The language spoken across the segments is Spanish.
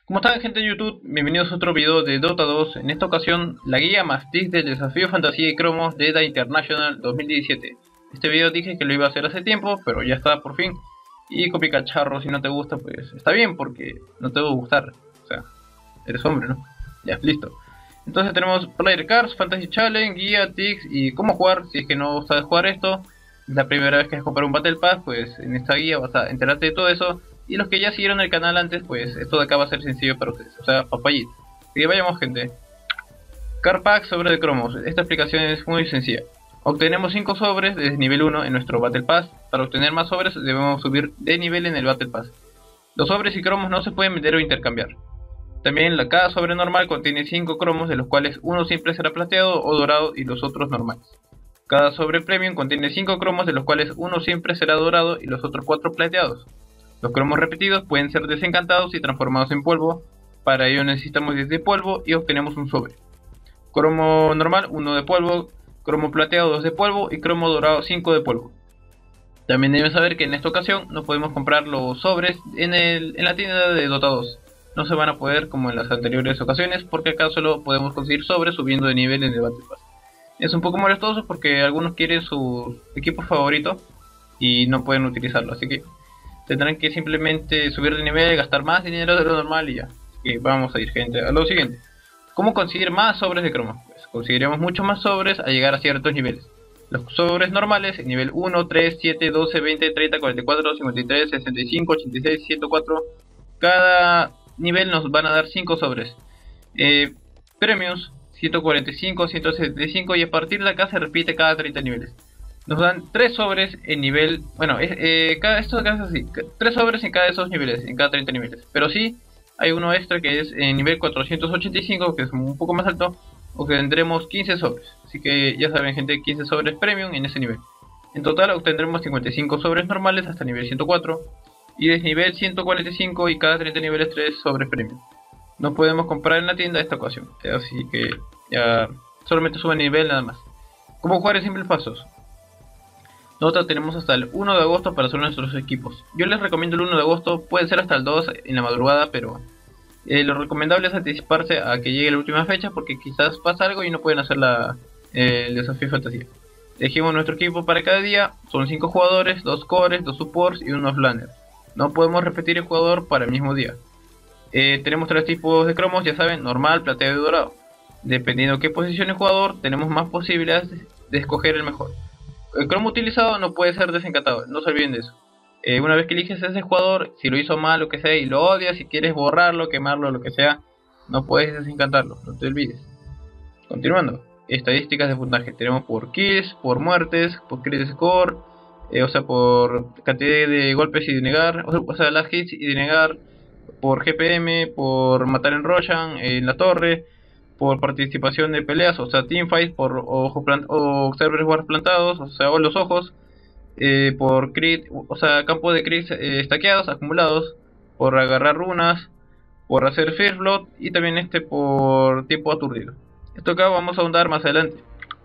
¿Cómo están, gente de YouTube? Bienvenidos a otro video de Dota 2. En esta ocasión, la guía más TIC del desafío Fantasía y Cromos de The International 2017. Este video dije que lo iba a hacer hace tiempo, pero ya está por fin. Y copy cacharro, si no te gusta, pues está bien, porque no te va a gustar. O sea, eres hombre, ¿no? Ya, listo. Entonces tenemos Player Cards, Fantasy Challenge, guía, tics y cómo jugar. Si es que no sabes jugar esto, la primera vez que vas a comprar un Battle Pass, pues en esta guía vas a enterarte de todo eso. Y los que ya siguieron el canal antes, pues esto de acá va a ser sencillo para ustedes. O sea, papayita. Así que vayamos, gente. Card Pack sobre de cromos. Esta explicación es muy sencilla. Obtenemos 5 sobres desde nivel 1 en nuestro Battle Pass. Para obtener más sobres debemos subir de nivel en el Battle Pass. Los sobres y cromos no se pueden vender o intercambiar. También cada sobre normal contiene 5 cromos, de los cuales uno siempre será plateado o dorado y los otros normales. Cada sobre premium contiene 5 cromos, de los cuales uno siempre será dorado y los otros 4 plateados. Los cromos repetidos pueden ser desencantados y transformados en polvo. Para ello necesitamos 10 de polvo y obtenemos un sobre. Cromo normal 1 de polvo, cromo plateado 2 de polvo y cromo dorado 5 de polvo. También deben saber que en esta ocasión no podemos comprar los sobres en la tienda de Dota 2. No se van a poder como en las anteriores ocasiones, porque acá solo podemos conseguir sobres subiendo de nivel en el Battle Pass. Es un poco molestoso porque algunos quieren su equipo favorito y no pueden utilizarlo, así que tendrán que simplemente subir de nivel, gastar más dinero de lo normal y ya. Así que vamos a ir, gente, a lo siguiente. ¿Cómo conseguir más sobres de cromos? Pues conseguiremos muchos más sobres al llegar a ciertos niveles. Los sobres normales, nivel 1, 3, 7, 12, 20, 30, 44, 53, 65, 86, 104. Cada nivel nos van a dar 5 sobres. Premios, 145, 175 y a partir de acá se repite cada 30 niveles. Nos dan 3 sobres en nivel, bueno, esto acá es así, 3 sobres en cada de esos niveles, en cada 30 niveles. Pero sí, hay uno extra que es en nivel 485, que es un poco más alto, obtendremos 15 sobres. Así que ya saben, gente, 15 sobres premium en ese nivel. En total obtendremos 55 sobres normales hasta nivel 104 y desde nivel 145 y cada 30 niveles 3 sobres premium. No podemos comprar en la tienda esta ocasión, así que ya solamente sube nivel nada más. ¿Cómo jugar en simples pasos? Nosotros tenemos hasta el 1 de agosto para hacer nuestros equipos. Yo les recomiendo el 1 de agosto, puede ser hasta el 2 en la madrugada, pero lo recomendable es anticiparse a que llegue la última fecha, porque quizás pasa algo y no pueden hacer el desafío fantasía. Elegimos nuestro equipo para cada día, son 5 jugadores, 2 cores, 2 supports y 1 offlaner. No podemos repetir el jugador para el mismo día. Tenemos 3 tipos de cromos, ya saben, normal, plateado y dorado. Dependiendo de qué posición el jugador, tenemos más posibilidades de escoger el mejor. El cromo utilizado no puede ser desencantado, no se olviden de eso. Una vez que eliges a ese jugador, si lo hizo mal, lo que sea, y lo odias, si quieres borrarlo, quemarlo, lo que sea, no puedes desencantarlo, no te olvides. Continuando, estadísticas de puntaje. Tenemos por kills, por muertes, por crit score, o sea, por cantidad de golpes y denegar, o sea, las hits y denegar, por GPM, por matar en Roshan, en la torre, por participación de peleas, o sea, teamfights, por o server wars plantados, o sea, o los ojos, por crit, o sea, campo de crits stackeados, acumulados, por agarrar runas, por hacer first blood y también por tiempo aturdido. Esto acá vamos a ahondar más adelante.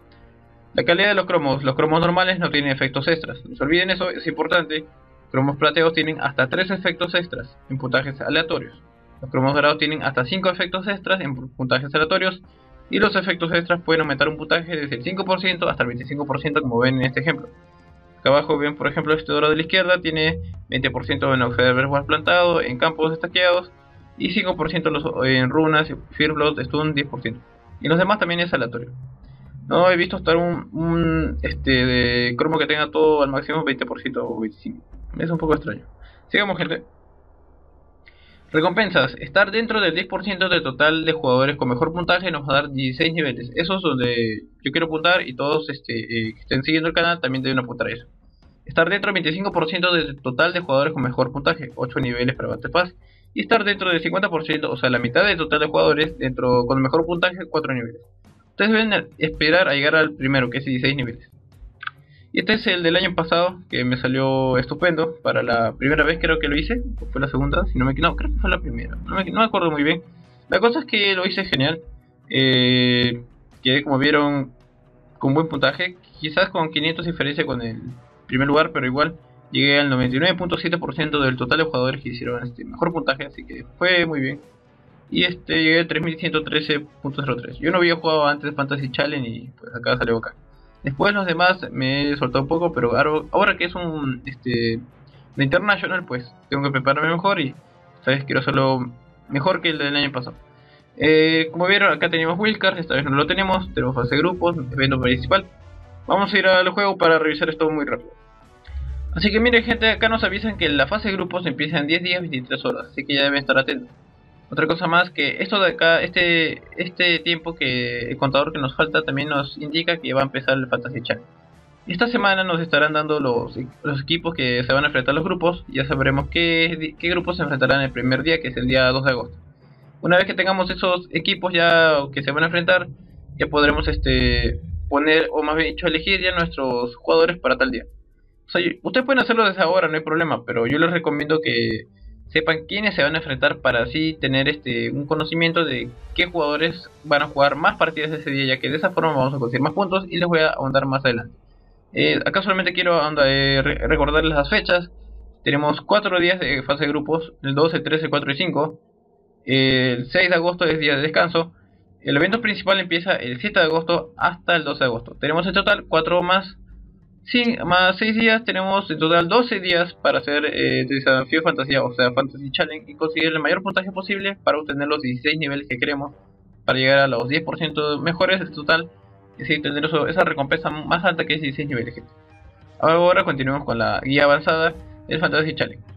La calidad de los cromos normales no tienen efectos extras, no se olviden eso, es importante. Cromos plateados tienen hasta 3 efectos extras en puntajes aleatorios. Los cromos dorados tienen hasta 5 efectos extras en puntajes aleatorios. Y los efectos extras pueden aumentar un puntaje desde el 5% hasta el 25%, como ven en este ejemplo. Acá abajo ven, por ejemplo, este dorado de la izquierda tiene 20% en observer wars plantado, en campos destaqueados, y 5% en runas, fear blood, stun 10%. Y los demás también es aleatorio. No he visto estar de cromo que tenga todo al máximo 20% o 25%. Es un poco extraño. Sigamos, gente. Recompensas. Estar dentro del 10% del total de jugadores con mejor puntaje nos va a dar 16 niveles. Eso es donde yo quiero apuntar, y todos que estén siguiendo el canal también deben apuntar a eso. Estar dentro del 25% del total de jugadores con mejor puntaje, 8 niveles para Battle Pass. Y estar dentro del 50%, o sea, la mitad del total de jugadores con el mejor puntaje, 4 niveles. Ustedes deben esperar a llegar al primero, que es 16 niveles. Y este es el del año pasado, que me salió estupendo. Para la primera vez creo que lo hice, o fue la segunda, si no, creo que fue la primera, no me acuerdo muy bien. La cosa es que lo hice genial. Quedé, como vieron, con buen puntaje, quizás con 500 diferencia con el primer lugar, pero igual llegué al 99.7% del total de jugadores que hicieron mejor puntaje, así que fue muy bien. y llegué a 3113.03. Yo no había jugado antes Fantasy Challenge y pues acá salió acá. Después los demás me he soltado un poco, pero ahora que es un de International, pues tengo que prepararme mejor y sabes, quiero hacerlo mejor que el del año pasado. Como vieron, acá tenemos Wildcard, esta vez no lo tenemos fase de grupos, evento principal. Vamos a ir al juego para revisar esto muy rápido. Así que miren gente, acá nos avisan que la fase de grupos empieza en 10 días 23 horas, así que ya deben estar atentos. Otra cosa más, que esto de acá, este tiempo que el contador que nos falta también nos indica que va a empezar el Fantasy Challenge. Esta semana nos estarán dando los equipos que se van a enfrentar a los grupos. Ya sabremos qué grupos se enfrentarán el primer día, que es el día 2 de agosto. Una vez que tengamos esos equipos ya que se van a enfrentar, ya podremos poner, o más bien dicho, elegir ya nuestros jugadores para tal día. O sea, ustedes pueden hacerlo desde ahora, no hay problema, pero yo les recomiendo que sepan quiénes se van a enfrentar para así tener un conocimiento de qué jugadores van a jugar más partidas ese día, ya que de esa forma vamos a conseguir más puntos y les voy a ahondar más adelante. Acá solamente quiero recordarles las fechas. Tenemos 4 días de fase de grupos, el 12, 13, 4 y 5. El 6 de agosto es día de descanso. El evento principal empieza el 7 de agosto hasta el 12 de agosto. Tenemos en total 4 más, sí, más 6 días. Tenemos en total 12 días para hacer desafío de fantasía, o sea, Fantasy Challenge, y conseguir el mayor puntaje posible para obtener los 16 niveles que queremos, para llegar a los 10% mejores del total, y así tener esa recompensa más alta que es 16 niveles, gente. Ahora continuemos con la guía avanzada del Fantasy Challenge.